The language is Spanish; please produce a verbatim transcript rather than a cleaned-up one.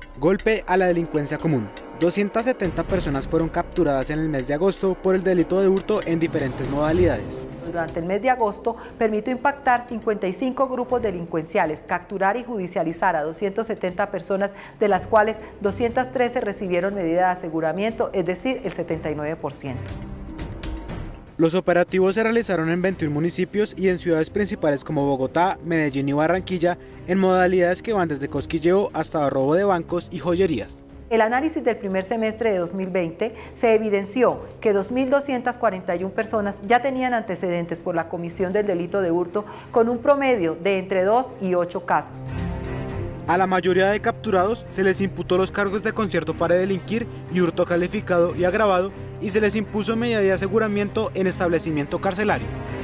Golpe a la delincuencia común. doscientas setenta personas fueron capturadas en el mes de agosto por el delito de hurto en diferentes modalidades. Durante el mes de agosto permitió impactar cincuenta y cinco grupos delincuenciales, capturar y judicializar a doscientas setenta personas, de las cuales doscientas trece recibieron medida de aseguramiento, es decir, el setenta y nueve por ciento. Los operativos se realizaron en veintiún municipios y en ciudades principales como Bogotá, Medellín y Barranquilla, en modalidades que van desde cosquilleo hasta robo de bancos y joyerías. El análisis del primer semestre de dos mil veinte se evidenció que dos mil doscientas cuarenta y una personas ya tenían antecedentes por la comisión del delito de hurto, con un promedio de entre dos y ocho casos. A la mayoría de capturados se les imputó los cargos de concierto para delinquir y hurto calificado y agravado, y se les impuso medida de aseguramiento en establecimiento carcelario.